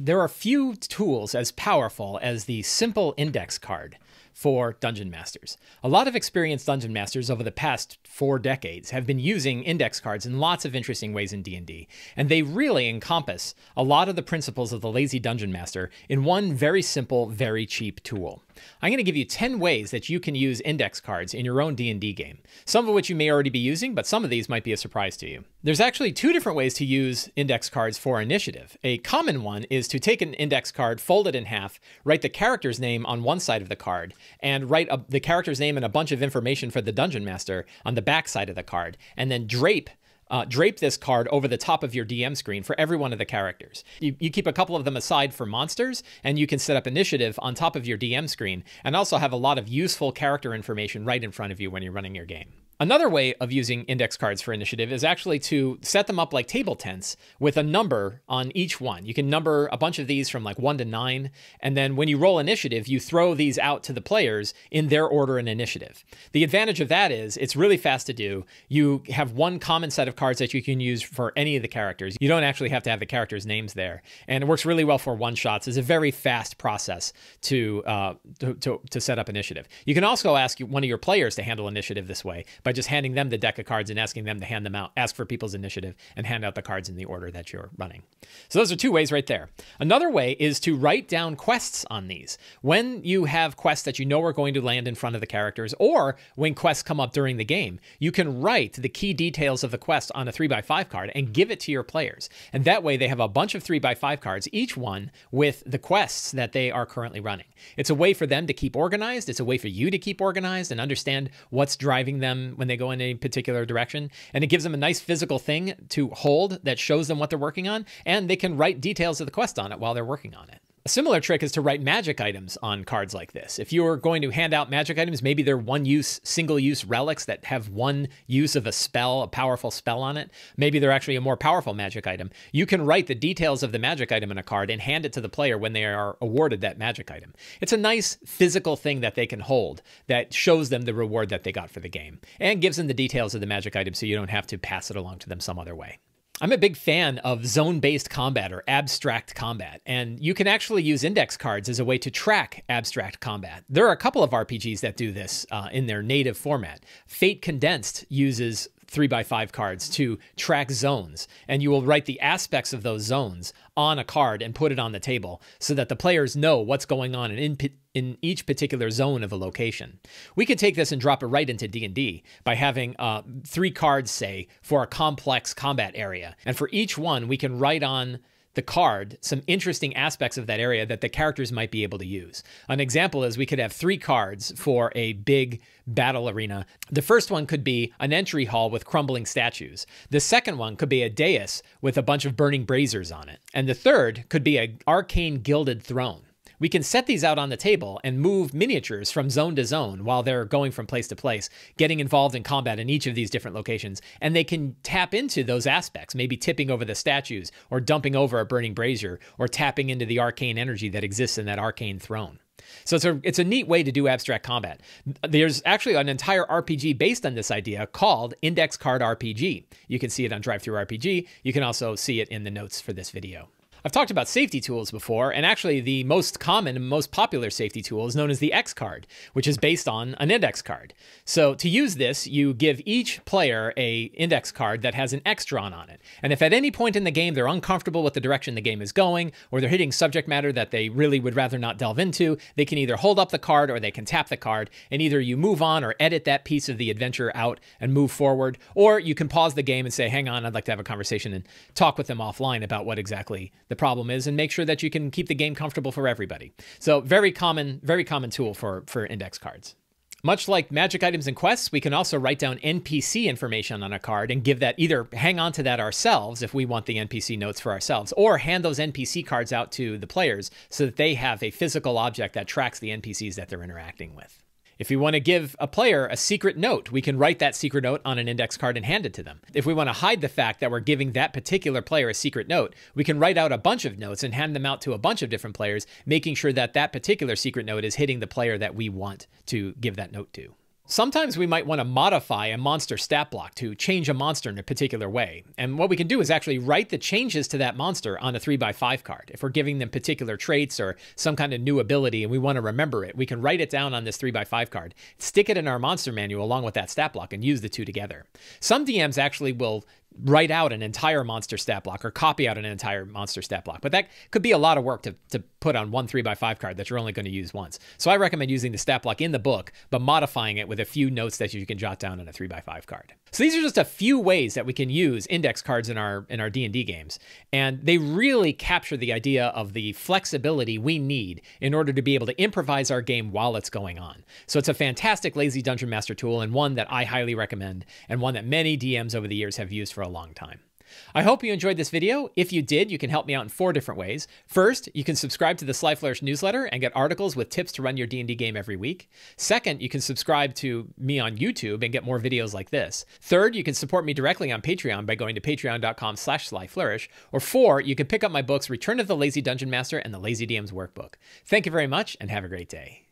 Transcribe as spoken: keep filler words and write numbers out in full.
There are few tools as powerful as the simple index card for Dungeon Masters. A lot of experienced Dungeon Masters over the past four decades have been using index cards in lots of interesting ways in D and D, and they really encompass a lot of the principles of the Lazy Dungeon Master in one very simple, very cheap tool. I'm going to give you ten ways that you can use index cards in your own D and D game, some of which you may already be using, but some of these might be a surprise to you. There's actually two different ways to use index cards for initiative. A common one is to take an index card, fold it in half, write the character's name on one side of the card, and write a, the character's name and a bunch of information for the Dungeon Master on the back side of the card, and then drape Uh, drape this card over the top of your D M screen for every one of the characters. You, you keep a couple of them aside for monsters, and you can set up initiative on top of your D M screen, and also have a lot of useful character information right in front of you when you're running your game. Another way of using index cards for initiative is actually to set them up like table tents with a number on each one. You can number a bunch of these from like one to nine, and then when you roll initiative, you throw these out to the players in their order and initiative. The advantage of that is it's really fast to do. You have one common set of cards that you can use for any of the characters. You don't actually have to have the characters' names there, and it works really well for one-shots. It's a very fast process to, uh, to, to, to set up initiative. You can also ask one of your players to handle initiative this way by just handing them the deck of cards and asking them to hand them out, ask for people's initiative, and hand out the cards in the order that you're running. So those are two ways right there. Another way is to write down quests on these. When you have quests that you know are going to land in front of the characters, or when quests come up during the game, you can write the key details of the quest on a three by five card and give it to your players. And that way they have a bunch of three by five cards, each one with the quests that they are currently running. It's a way for them to keep organized. It's a way for you to keep organized and understand what's driving them when they go in a particular direction. And it gives them a nice physical thing to hold that shows them what they're working on, and they can write details of the quest on it while they're working on it. A similar trick is to write magic items on cards like this. If you're going to hand out magic items, maybe they're one-use, single-use relics that have one use of a spell, a powerful spell on it. Maybe they're actually a more powerful magic item. You can write the details of the magic item in a card and hand it to the player when they are awarded that magic item. It's a nice physical thing that they can hold that shows them the reward that they got for the game and gives them the details of the magic item so you don't have to pass it along to them some other way. I'm a big fan of zone-based combat or abstract combat, and you can actually use index cards as a way to track abstract combat. There are a couple of R P Gs that do this uh, in their native format. Fate Condensed uses three by five cards to track zones, and you will write the aspects of those zones on a card and put it on the table so that the players know what's going on in, in each particular zone of a location. We could take this and drop it right into D and D by having uh, three cards, say, for a complex combat area. And for each one, we can write on the card some interesting aspects of that area that the characters might be able to use. An example is we could have three cards for a big battle arena. The first one could be an entry hall with crumbling statues. The second one could be a dais with a bunch of burning braziers on it. And the third could be an arcane gilded throne. We can set these out on the table and move miniatures from zone to zone while they're going from place to place, getting involved in combat in each of these different locations. And they can tap into those aspects, maybe tipping over the statues or dumping over a burning brazier or tapping into the arcane energy that exists in that arcane throne. So it's a, it's a neat way to do abstract combat. There's actually an entire R P G based on this idea called Index Card R P G. You can see it on Drive-Thru R P G. You can also see it in the notes for this video. I've talked about safety tools before, and actually the most common and most popular safety tool is known as the X card, which is based on an index card. So to use this, you give each player a index card that has an X drawn on it. And if at any point in the game they're uncomfortable with the direction the game is going, or they're hitting subject matter that they really would rather not delve into, they can either hold up the card or they can tap the card, and either you move on or edit that piece of the adventure out and move forward, or you can pause the game and say, hang on, I'd like to have a conversation and talk with them offline about what exactly the problem is and make sure that you can keep the game comfortable for everybody. So very common, very common tool for, for index cards. Much like magic items and quests, we can also write down N P C information on a card and give that, either hang on to that ourselves if we want the N P C notes for ourselves, or hand those N P C cards out to the players so that they have a physical object that tracks the N P Cs that they're interacting with. If we want to give a player a secret note, we can write that secret note on an index card and hand it to them. If we want to hide the fact that we're giving that particular player a secret note, we can write out a bunch of notes and hand them out to a bunch of different players, making sure that that particular secret note is hitting the player that we want to give that note to. Sometimes we might want to modify a monster stat block to change a monster in a particular way. And what we can do is actually write the changes to that monster on a three by five card. If we're giving them particular traits or some kind of new ability and we want to remember it, we can write it down on this three by five card, stick it in our monster manual along with that stat block, and use the two together. Some D Ms actually will write out an entire monster stat block or copy out an entire monster stat block. But that could be a lot of work to, to put on one three by five card that you're only going to use once. So I recommend using the stat block in the book, but modifying it with a few notes that you can jot down on a three by five card. So these are just a few ways that we can use index cards in our in our D and D games. And they really capture the idea of the flexibility we need in order to be able to improvise our game while it's going on. So it's a fantastic lazy dungeon master tool, and one that I highly recommend, and one that many D Ms over the years have used for a long time. I hope you enjoyed this video. If you did, you can help me out in four different ways. First, you can subscribe to the Sly Flourish newsletter and get articles with tips to run your D and D game every week. Second, you can subscribe to me on YouTube and get more videos like this. Third, you can support me directly on Patreon by going to patreon dot com slash sly flourish. Or four, you can pick up my books Return of the Lazy Dungeon Master and the Lazy D M's Workbook. Thank you very much and have a great day.